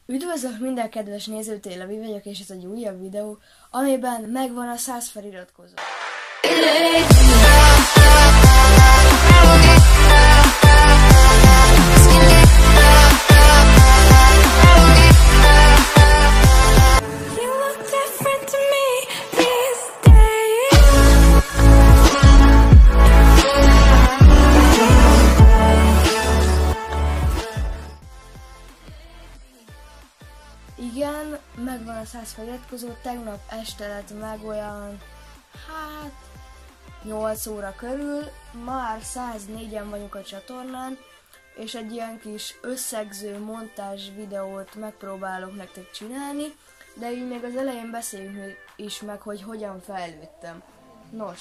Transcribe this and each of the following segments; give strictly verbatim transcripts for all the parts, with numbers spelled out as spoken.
Üdvözlök minden kedves nézőt, én Levi vagyok, és ez egy újabb videó, amiben megvan a száz feliratkozó. Igen, megvan a száz feliratkozó, tegnap este lett meg olyan, hát, nyolc óra körül, már száznégyen vagyunk a csatornán, és egy ilyen kis összegző montázs videót megpróbálok nektek csinálni, de így még az elején beszéljünk is meg, hogy hogyan fejlődtem. Nos,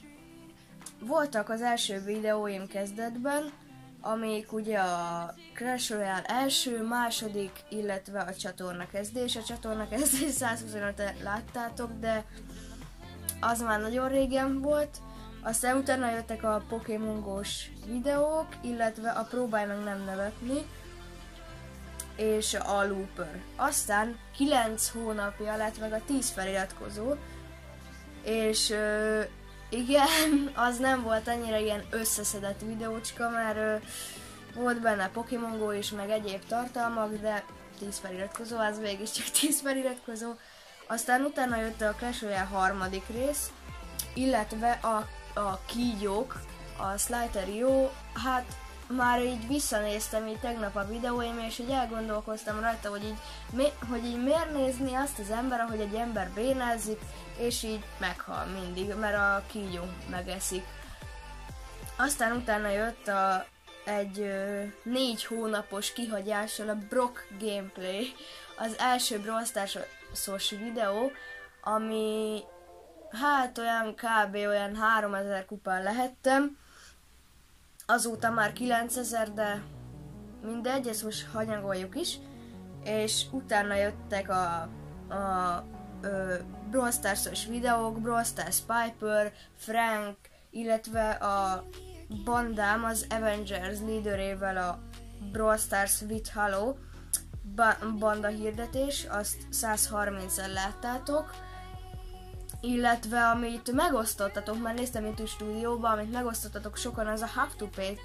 voltak az első videóim kezdetben, amik ugye a Clash Royale első, második, illetve a csatorna kezdés. A csatorna kezdés százhuszonöt láttátok, de az már nagyon régen volt. Aztán utána jöttek a Pokémon-gós videók, illetve a Próbálj meg nem nevetni, és a Looper. Aztán kilenc hónapja lett meg a tíz feliratkozó, és ö, igen, az nem volt annyira ilyen összeszedett videócska, mert ö, volt benne Pokémon Go is, meg egyéb tartalmak, de tíz feliratkozó, az végig csak tíz feliratkozó. Aztán utána jött a Clash Royale harmadik rész, illetve a, a kígyók, a Slider.io, hát már így visszanéztem így tegnap a videóim, és így elgondolkoztam rajta, hogy így, mi, hogy így miért nézni azt az ember, ahogy egy ember bénázik, és így meghal mindig, mert a kígyó megeszik. Aztán utána jött a, egy ö, négy hónapos kihagyással a Brock Gameplay, az első Brawl Stars-os videó, ami hát olyan kb. Olyan háromezer kupán lehettem. Azóta már kilencezer, de mindegy, ezt most hanyagoljuk is. És utána jöttek a, a, a Brawl Stars-os videók, Brawl Stars Piper, Frank, illetve a bandám az Avengers líderével a Brawl Stars with Halo ba- banda hirdetés, azt százharmincszer láttátok. Illetve amit megosztottatok, már néztem itt a stúdióban, amit megosztottatok sokan, az a Have to Play.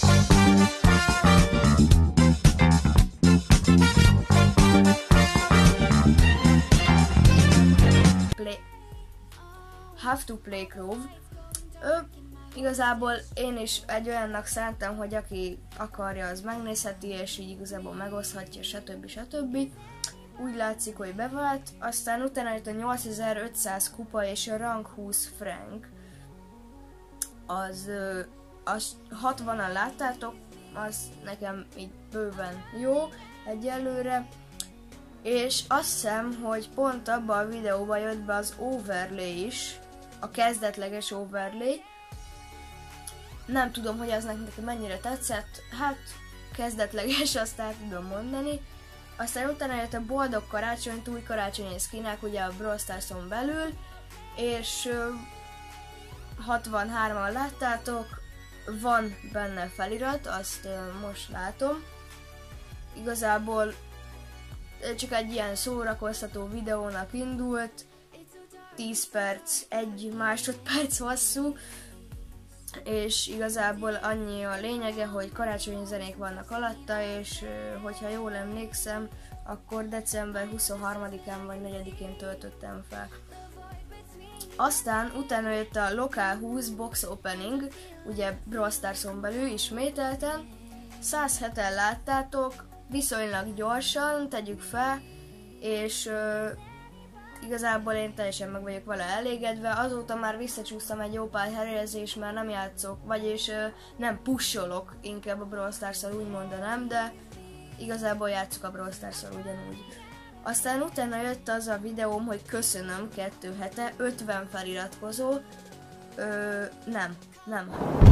Play. Have to Play Clove. Ö, igazából én is egy olyannak szántam, hogy aki akarja, az megnézheti, és így igazából megoszthatja, stb. stb. Úgy látszik, hogy bevált, aztán utána jött a nyolcezer-ötszáz kupa és a rank húsz frank. Az, az hatvanan láttátok, az nekem így bőven jó egyelőre. És azt hiszem, hogy pont abban a videóban jött be az overlay is, a kezdetleges overlay. Nem tudom, hogy az nekem mennyire tetszett, hát kezdetleges, azt el tudom mondani. Aztán utána jött a boldog karácsony, új karácsonyi szkinek ugye a Brawl Stars-on belül, és ö, hatvanhárman láttátok, van benne felirat, azt ö, most látom. Igazából csak egy ilyen szórakoztató videónak indult, tíz perc, egy másodperc hosszú, és igazából annyi a lényege, hogy karácsonyi zenék vannak alatta, és hogyha jól emlékszem, akkor december huszonharmadikán vagy negyedikén töltöttem fel. Aztán utána jött a Lokál húsz Box Opening, ugye Brawl Stars-on belül ismételten, százheten láttátok, viszonylag gyorsan, tegyük fel, és igazából én teljesen meg vagyok vele elégedve, azóta már visszacsúsztam egy jó pár helyezés, mert nem játszok, vagyis ö, nem pusholok inkább a Brawl Stars-szal, úgy mondanám, de igazából játszok a Brawl Stars-szal ugyanúgy. Aztán utána jött az a videóm, hogy köszönöm kettő hete, ötven feliratkozó, ö, nem, nem.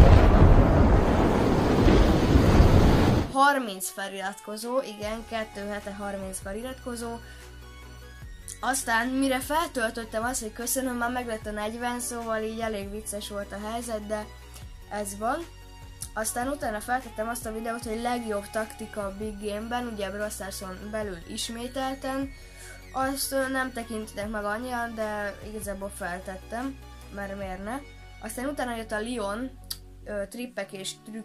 harminc feliratkozó, igen, kettő hete harminc feliratkozó. Aztán mire feltöltöttem azt, hogy köszönöm, már meglett a negyven, szóval így elég vicces volt a helyzet, de ez van. Aztán utána feltettem azt a videót, hogy legjobb taktika a Big Game-ben, ugye Brawl Stars-on belül ismételten. Azt nem tekintitek meg annyian, de igazából feltettem, mert miért ne. Aztán utána jött a Leon, ö, trippek és trükk.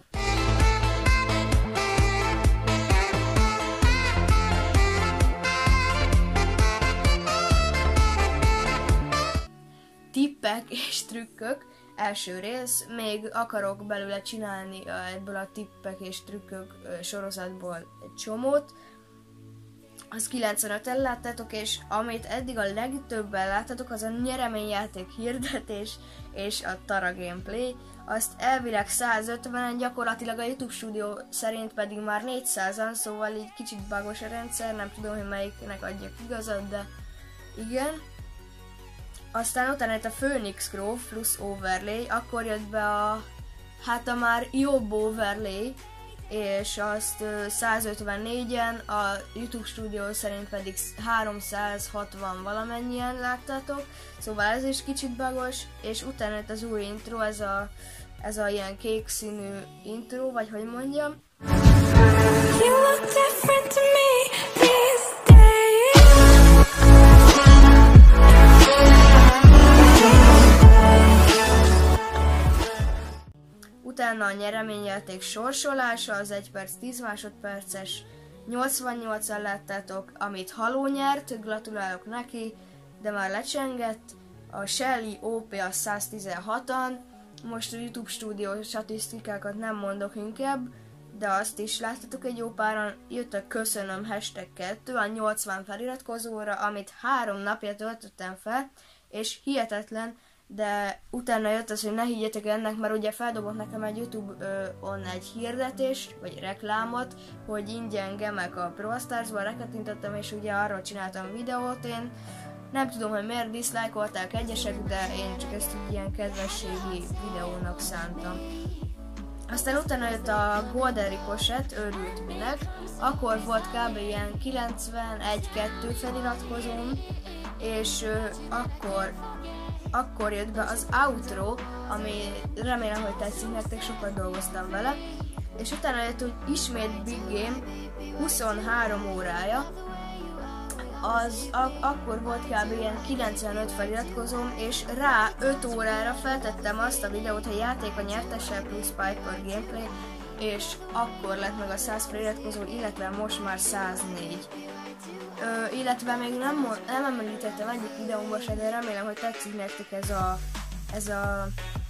Tippek és trükkök, első rész, még akarok belőle csinálni ebből a tippek és trükkök sorozatból egy csomót. Az kilencvenöten láttátok, és amit eddig a legtöbben láttatok, az a nyereményjáték hirdetés és a Tara gameplay. Azt elvileg százötvenen, gyakorlatilag a YouTube stúdió szerint pedig már négyszázan, szóval így kicsit bugos a rendszer, nem tudom, hogy melyiknek adjak igazat, de igen. Aztán utána jött a Phoenix Grove plusz overlay, akkor jött be a, hát a már jobb overlay, és azt százötvennégyen, a YouTube stúdió szerint pedig háromszázhatvan valamennyien láttátok, szóval ez is kicsit bugos, és utána jött az új intro, ez a, ez a ilyen kék színű intro, vagy hogy mondjam. You look different to me these days. Utána a nyereményjáték sorsolása, az egy perc tíz másodperces, nyolcvannyolcan láttátok, amit Haló nyert, gratulálok neki, de már lecsengett. A Shelly ó pé a száztizenhatan, most a YouTube stúdió statisztikákat nem mondok inkább, de azt is láttatok egy jó páran. Jött a köszönöm hashtag kettő a nyolcvan feliratkozóra, amit három napja töltöttem fel, és hihetetlen, de utána jött az, hogy ne higgyetek ennek, mert ugye feldobott nekem egy YouTube-on egy hirdetést, vagy reklámot, hogy ingyen gemek a Brawl Stars-ban, rekatintottam, és ugye arról csináltam videót. Én nem tudom, hogy miért diszlájkolták egyesek, de én csak ezt egy ilyen kedvességi videónak szántam. Aztán utána jött a Golden Ricochet, örült minek, akkor volt kb. Ilyen kilencvenegy-kettő feliratkozóm, és ö, akkor Akkor jött be az outro, ami remélem, hogy tetszik nektek, sokat dolgoztam vele. És utána jött, hogy ismét Big Game, huszonhárom órája. Az ak- akkor volt kb. Ilyen kilencvenöt feliratkozóm, és rá öt órára feltettem azt a videót, hogy játék a nyertessel plusz Piper gameplay, és akkor lett meg a száz feliratkozó, illetve most már száznégy. Ö, illetve még nem, nem említettem egyik videómban se, de remélem, hogy tetszik nektek ez a, ez a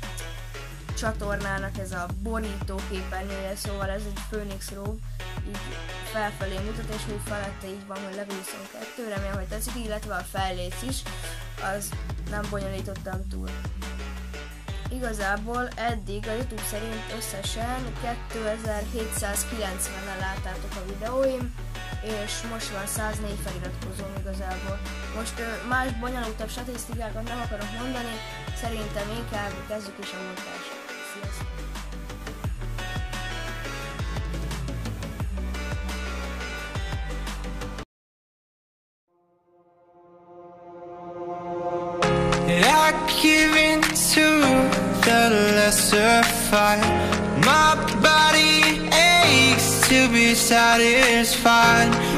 csatornának ez a borító képernyője, szóval ez egy Phoenix Grove, így felfelé mutat, és úgy felette így van, hogy level huszonkettő, remélem, hogy tetszik, illetve a fejléc is, az nem bonyolítottam túl. Igazából eddig a YouTube szerint összesen kétezer-hétszázkilencvenen láttátok a videóim, és most van száznégy feliratkozóm igazából. Most ö, más bonyolultabb statisztikákat nem akarok mondani, szerintem inkább kezdjük is a mondást. Sziasztok! I give in to the lesser fight. My body aches to be satisfied.